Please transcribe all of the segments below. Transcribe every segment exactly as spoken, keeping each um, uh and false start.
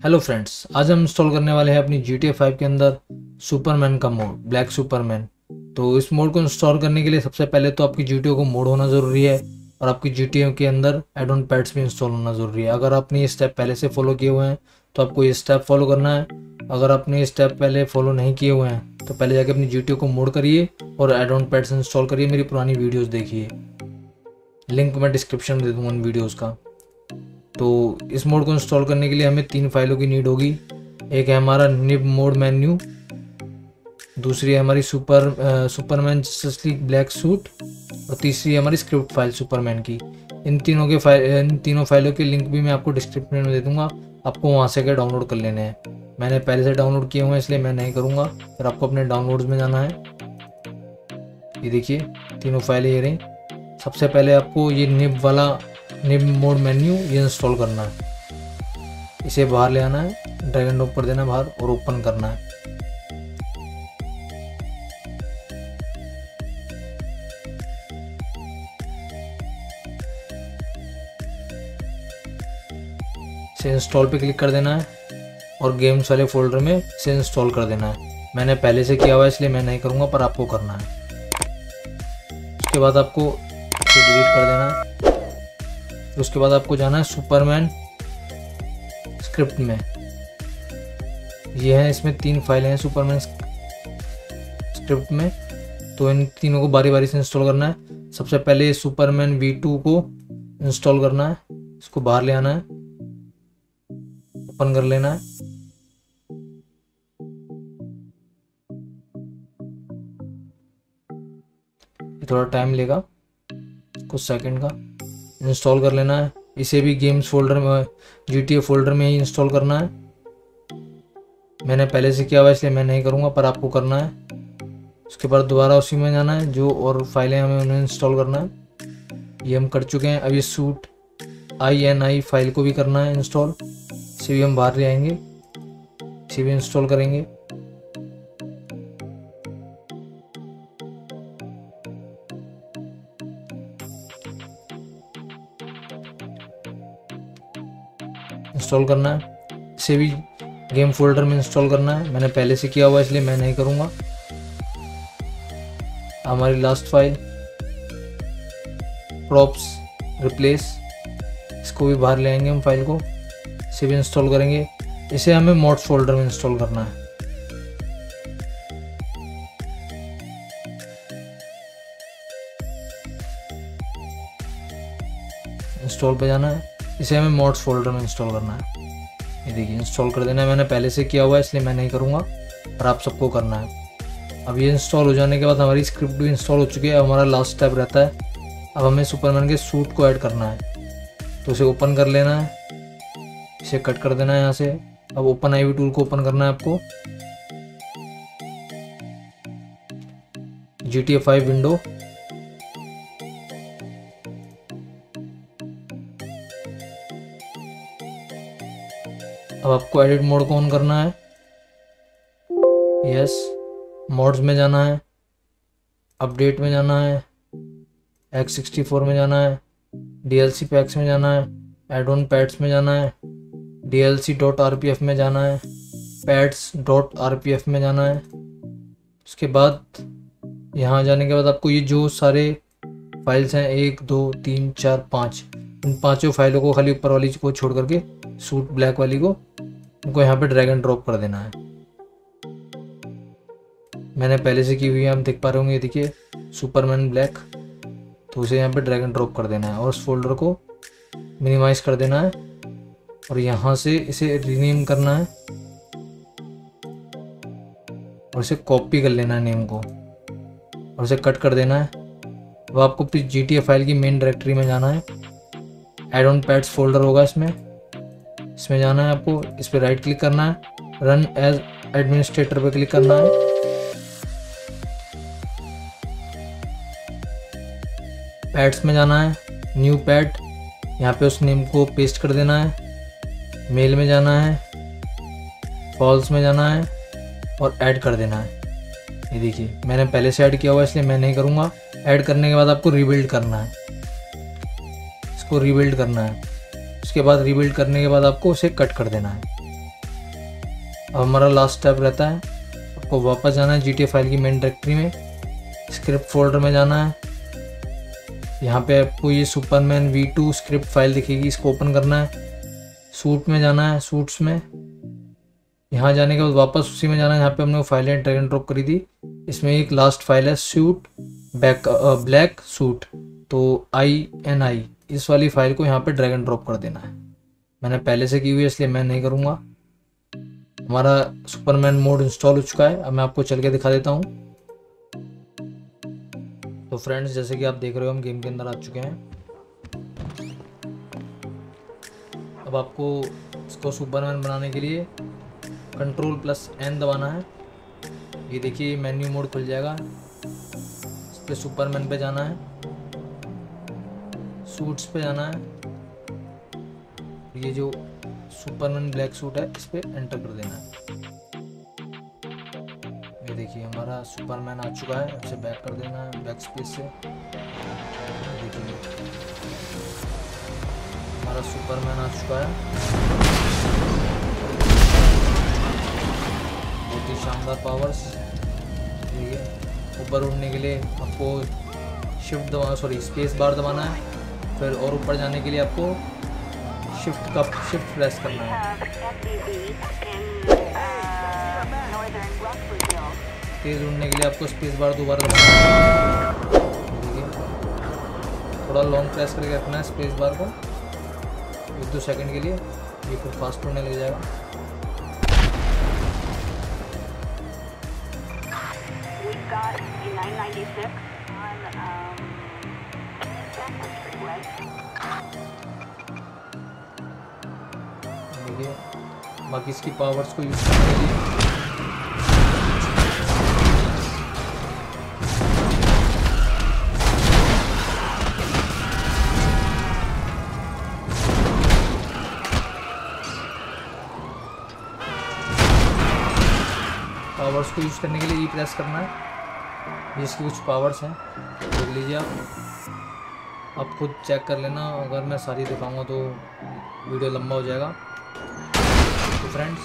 Hello friends, आज हम install करने वाले हैं अपनी जी टी ए फाइव के अंदर सुपरमैन का मोड, ब्लैक सुपरमैन। तो इस मोड को इंस्टॉल करने के लिए सबसे पहले तो आपकी जी टी ए को मोड होना ज़रूरी है और आपकी जी टी ए के अंदर एड ऑन पैड्स भी इंस्टॉल होना ज़रूरी है। अगर आपने ये स्टेप पहले से फॉलो किए हुए हैं तो आपको ये स्टेप फॉलो करना है। अगर आपने ये स्टेप पहले फॉलो नहीं किए हुए हैं तो पहले जाके अपनी जी टी ए को मोड करिए और एड ऑन पैड्स इंस्टॉल करिए। मेरी पुरानी वीडियोज़ देखिए, लिंक मैं डिस्क्रिप्शन में दे दूँगा उन वीडियोज़ का। तो इस मोड को इंस्टॉल करने के लिए हमें तीन फाइलों की नीड होगी। एक है हमारा निब मोड मेन्यू, दूसरी है हमारी super Superman Justice League black suit और तीसरी है हमारी स्क्रिप्ट फाइल सुपरमैन की। इन तीनों के फाइल इन तीनों फाइलों के लिंक भी मैं आपको डिस्क्रिप्शन में दे दूंगा, आपको वहाँ से क्या डाउनलोड कर लेने हैं। मैंने पहले से डाउनलोड किए हुए हैं इसलिए मैं नहीं करूँगा, फिर आपको अपने डाउनलोड्स में जाना है। ये देखिए तीनों फाइलें ये रही। सबसे पहले आपको ये निब वाला निब मोड मेन्यू ये इंस्टॉल करना है। इसे बाहर ले आना है, ड्रैग एंड ड्रॉप कर देना है बाहर और ओपन करना है। इसे इंस्टॉल पे क्लिक कर देना है और गेम्स वाले फोल्डर में इसे इंस्टॉल कर देना है। मैंने पहले से किया हुआ है इसलिए मैं नहीं करूँगा, पर आपको करना है। उसके बाद आपको इसे डिलीट कर देना है। उसके बाद आपको जाना है सुपरमैन स्क्रिप्ट में। ये है, इसमें तीन फाइलें हैं सुपरमैन स्क्रिप्ट में, तो इन तीनों को बारी बारी से इंस्टॉल करना है। सबसे पहले सुपरमैन वी टू को इंस्टॉल करना है। इसको बाहर ले आना है, ओपन कर लेना है। ये थोड़ा टाइम लेगा, कुछ सेकंड का। इंस्टॉल कर लेना है। इसे भी गेम्स फोल्डर में, जी टी ए फोल्डर में ही इंस्टॉल करना है। मैंने पहले से किया हुआ है इसलिए मैं नहीं करूँगा, पर आपको करना है। उसके बाद दोबारा उसी में जाना है, जो और फाइलें हमें उन्हें इंस्टॉल करना है। ये हम कर चुके हैं। अब ये suit I N I file को भी करना है इंस्टॉल। इसे भी हम बाहर ले आएंगे, इसे भी इंस्टॉल करेंगे। इंस्टॉल करना है। इसे भी गेम फोल्डर में इंस्टॉल करना है। मैंने पहले से किया हुआ है इसलिए मैं नहीं करूँगा। हमारी लास्ट फाइल प्रॉप्स रिप्लेस, इसको भी बाहर ले आएंगे हम फाइल को। इसे भी इंस्टॉल करेंगे। इसे हमें मोड्स फोल्डर में इंस्टॉल करना है। इंस्टॉल पे जाना है। इसे हमें मोड्स फोल्डर में इंस्टॉल करना है। ये देखिए इंस्टॉल कर देना है। मैंने पहले से किया हुआ है इसलिए मैं नहीं करूँगा, पर आप सबको करना है। अब ये इंस्टॉल हो जाने के बाद हमारी स्क्रिप्ट भी इंस्टॉल हो चुकी है। अब हमारा लास्ट स्टेप रहता है, अब हमें सुपरमैन के सूट को ऐड करना है। तो इसे ओपन कर लेना है, इसे कट कर देना है यहाँ से। अब ओपन आई वी टूल को ओपन करना है आपको। G T A five window, अब आपको एडिट मोड को ऑन करना है। यस, मोड्स में जाना है, अपडेट में जाना है, एक्स सिक्सटी फोर में जाना है, डी एल सी पैक्स में जाना है, एड ऑन पैड्स में जाना है, D L C dot R P F में जाना है, pads dot R P F में जाना है। उसके बाद यहाँ जाने के बाद आपको ये जो सारे फाइल्स हैं, एक दो तीन चार पाँच, इन पांचों फाइलों को खाली ऊपर वाली को छोड़ करके सूट ब्लैक वाली को उनको यहाँ पे ड्रैग एंड ड्रॉप कर देना है। मैंने पहले से की हुई है, हम देख पा रहे होंगे। ये देखिए सुपरमैन ब्लैक, तो उसे यहाँ पे ड्रैग एंड ड्रॉप कर देना है और उस फोल्डर को मिनिमाइज कर देना है और यहाँ से इसे रीनेम करना है और इसे कॉपी कर लेना है नेम को और इसे कट कर देना है। अब आपको फिर जी टी ए फाइल की मेन डायरेक्टरी में जाना है। एड ऑन पैड्स फोल्डर होगा इसमें, इसमें जाना है आपको। इस पर राइट क्लिक करना है, रन एज एडमिनिस्ट्रेटर पे क्लिक करना है। पैड्स में जाना है, न्यू पैड, यहाँ पे उस नेम को पेस्ट कर देना है। मेल में जाना है, फॉल्स में जाना है और ऐड कर देना है। ये देखिए मैंने पहले से ऐड किया हुआ है इसलिए मैं नहीं करूँगा। ऐड करने के बाद आपको रिबिल्ड करना है, इसको रिबिल्ड करना है। उसके बाद रिबिल्ड करने के बाद आपको उसे कट कर देना है। अब हमारा लास्ट स्टेप रहता है, आपको वापस जाना है जी टी ए फाइल की मेन डायरेक्टरी में, स्क्रिप्ट फोल्डर में जाना है। यहाँ पे आपको ये Superman V two script file दिखेगी, इसको ओपन करना है। सूट में जाना है, सूट्स में, यहाँ जाने के बाद वापस उसी में जाना है जहाँ पे हमने वो फाइलें ड्रैग एंड ड्रॉप करी थी। इसमें एक लास्ट फाइल है सूट बैक ब्लैक सूट, तो आई एन आई इस वाली फाइल को यहाँ पे ड्रैग एंड ड्रॉप कर देना है। मैंने पहले से की हुई है इसलिए मैं नहीं करूँगा। हमारा सुपरमैन मोड इंस्टॉल हो चुका है। अब मैं आपको चल के दिखा देता हूँ। तो फ्रेंड्स, जैसे कि आप देख रहे हो हम गेम के अंदर आ चुके हैं। अब आपको इसको सुपरमैन बनाने के लिए कंट्रोल प्लस एन दबाना है। ये देखिए मेन्यू मोड खुल जाएगा, इस पर सुपरमैन पे जाना है, सूट्स पे जाना है, ये जो सुपरमैन ब्लैक सूट है इस पे एंटर कर देना है। ये देखिए हमारा सुपरमैन आ चुका है। इसे बैक कर देना है बैक स्पेस से। देखिए हमारा सुपरमैन आ चुका है, बहुत ही शानदार पावर्स। देखिए ऊपर उड़ने के लिए आपको शिफ्ट दबा सॉरी स्पेस बार दबाना है, फिर और ऊपर जाने के लिए आपको शिफ्ट का शिफ्ट प्रेस करना है। तेज उड़ने के लिए आपको स्पेस बार दोबारा दबाना है। देखिए थोड़ा लॉन्ग प्रेस करके रखना है स्पेस बार को एक दो सेकंड के लिए, ये फिर फास्ट उड़ने लग जाएगा। देखिए बाकी इसकी पावर्स को यूज करने के लिए पावर्स को यूज करने के लिए ई प्रेस करना है। जिसकी कुछ पावर्स हैं देख लीजिए आप आप खुद चेक कर लेना। अगर मैं सारी दिखाऊंगा तो वीडियो लंबा हो जाएगा। तो फ्रेंड्स,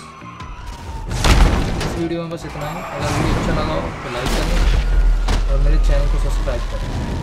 इस वीडियो में बस इतना ही। अगर वीडियो अच्छा लगा हो तो लाइक करें और मेरे चैनल को सब्सक्राइब करें।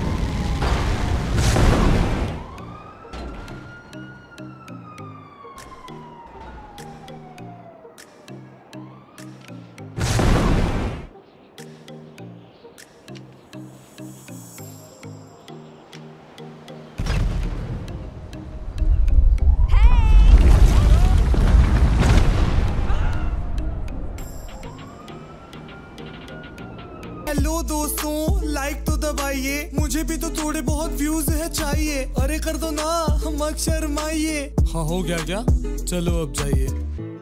हेलो दोस्तों, लाइक तो दबाइए, मुझे भी तो थोड़े बहुत व्यूज है चाहिए। अरे कर दो ना, मत शर्माइए। हाँ हो गया क्या? चलो अब जाइए।